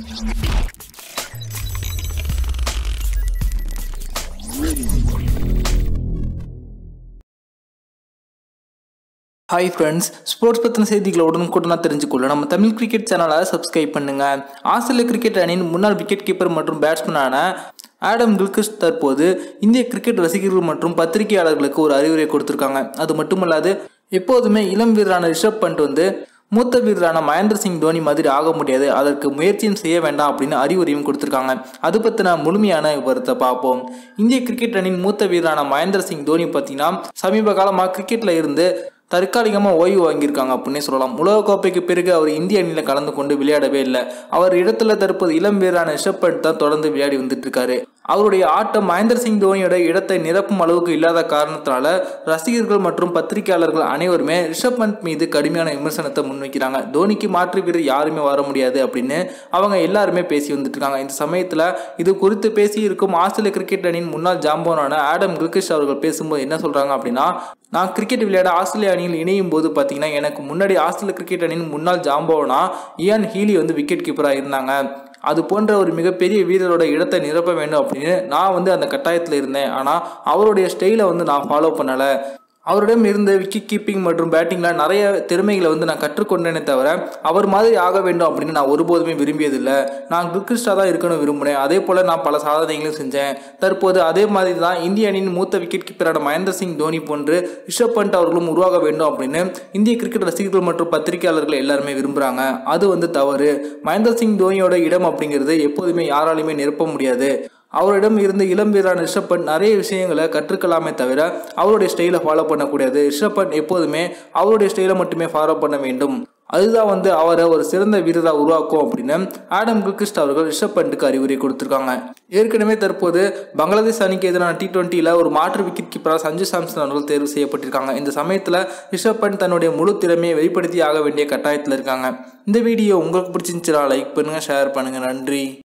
Hi friends, sports பத்தின செய்திகளை உடனுக்குடனா தெரிஞ்சுக்கொள்ள நம்ம தமிழ் கிரிக்கெட் சேனலை சப்ஸ்கிரைப் பண்ணுங்க. ஆஸ்திரேலிய கிரிக்கெட் அணியின் முன்னாள் விக்கெட் கீப்பர் மற்றும் பேட்ஸ்மேனான ஆடம் கில்க்ரிஸ்ட் தற்போது இந்திய கிரிக்கெட் ரசிகர்கள் மற்றும் பத்திரிகையாளர்களுக்கு ஒரு அறிவுரை கொடுத்திருக்காங்க. அது மட்டுமல்லாது எப்போதுமே இளம் வீரரான ரிஷப் பண்ட் வந்து மூத்த வீரரான மகேந்திர சிங் தோனி மாதிரி ஆக முடியாது, அதற்கு முயற்சியும் செய்ய வேண்டாம் அப்படின்னு அறிவுரையும் கொடுத்திருக்காங்க. அது பத்தின முழுமையான விவரத்தை பார்ப்போம். இந்திய கிரிக்கெட் அணியின் மூத்த வீரரான மகேந்திர சிங் தோனி பார்த்தீங்கன்னா சமீப காலமாக கிரிக்கெட்ல இருந்து தற்காலிகமாக ஓய்வு வாங்கியிருக்காங்க அப்படின்னே சொல்லலாம். உலகக்கோப்பைக்கு பிறகு அவர் இந்திய அணியில் கலந்து கொண்டு விளையாடவே இல்லை. அவர் இடத்துல தற்போது இளம் வீரரான ரிஷப் பண்ட் தான் தொடர்ந்து விளையாடி வந்துட்டு இருக்காரு. அவருடைய ஆட்டம் மகேந்திர சிங் தோனியோட இடத்தை நிரப்பும் அளவுக்கு இல்லாத காரணத்தினால ரசிகர்கள் மற்றும் பத்திரிகையாளர்கள் அனைவருமே ரிஷப் பண்ட் மீது கடுமையான விமர்சனத்தை முன்வைக்கிறாங்க. தோனிக்கு மாற்று வீரர் யாருமே வர முடியாது அப்படின்னு அவங்க எல்லாருமே பேசி வந்துட்டு இருக்காங்க. இந்த சமயத்தில் இது குறித்து பேசி இருக்கும் ஆஸ்திரேலிய கிரிக்கெட் அணியின் முன்னாள் ஜாம்பவானான ஆடம் கில்க்ரிஸ்ட் அவர்கள் பேசும்போது என்ன சொல்றாங்க அப்படின்னா, நான் கிரிக்கெட் விளையாட ஆஸ்திரேலிய அணியில் இணையும் போது பார்த்தீங்கன்னா எனக்கு முன்னாடி ஆஸ்திரேலிய கிரிக்கெட் அணியின் முன்னாள் ஜாம்பவானா இயான் ஹீலி வந்து விக்கெட் கீப்பராக இருந்தாங்க. அது போன்ற ஒரு மிகப்பெரிய வீரரோட இடத்தை நிரப்ப வேண்டும் அப்படின்னு நான் வந்து அந்த கட்டாயத்தில் இருந்தேன். ஆனால் அவருடைய ஸ்டைலை வந்து நான் ஃபாலோ பண்ணலை. அவரிடம் இருந்த விக்கெட் கீப்பிங் மற்றும் பேட்டிங்கில் நிறைய திறமைகளை வந்து நான் கற்றுக்கொண்டேனே தவிர அவர் மாதிரி ஆக வேண்டும் அப்படின்னு நான் ஒருபோதுமே விரும்பியதில்லை. நான் கில்க்ரிஸ்டாக தான் இருக்கணும் விரும்பினேன். அதே போல் நான் பல சாதனைகளையும் செஞ்சேன். தற்போது அதே மாதிரி தான் இந்திய அணியின் மூத்த விக்கெட் கீப்பரான மகேந்திர சிங் தோனி போன்று ரிஷப் பண்ட் அவர்களும் உருவாக வேண்டும் அப்படின்னு இந்திய கிரிக்கெட் ரசிகர்கள் மற்றும் பத்திரிகையாளர்கள் எல்லாருமே விரும்புகிறாங்க. அது வந்து தவறு. மகேந்திர சிங் தோனியோட இடம் அப்படிங்கிறது எப்போதுமே யாராலையுமே நிரப்ப முடியாது. அவரிடம் இருந்து இளம் வீரரான ரிஷப் பண்ட் நிறைய விஷயங்களை கற்றுக்கலாமே தவிர அவருடைய ஸ்டைலை ஃபாலோ பண்ணக்கூடாது. ரிஷப் பண்ட் எப்போதுமே அவருடைய ஸ்டைலை மட்டுமே ஃபாலோ பண்ண வேண்டும். அதுதான் வந்து அவரை ஒரு சிறந்த வீரராக உருவாக்கும் அப்படின்னு ஆடம் கில்க்ரிஸ்ட் அவர்கள் ரிஷப் பண்ட்டுக்கு அறிவுரை கொடுத்திருக்காங்க. ஏற்கனவே தற்போது பங்களாதேஷ் அணிக்கு எதிரான T20 ஒரு மாற்று விக்கெட் கீப்பராக சஞ்சு சாம்சன் அவர்கள் தேர்வு செய்யப்பட்டிருக்காங்க. இந்த சமயத்தில் ரிஷப் பண்ட் தன்னுடைய முழு திறமையை வெளிப்படுத்தி ஆக வேண்டிய கட்டாயத்தில் இருக்காங்க. இந்த வீடியோ உங்களுக்கு பிடிச்சிருந்துச்சுன்னா லைக் பண்ணுங்க, ஷேர் பண்ணுங்க. நன்றி.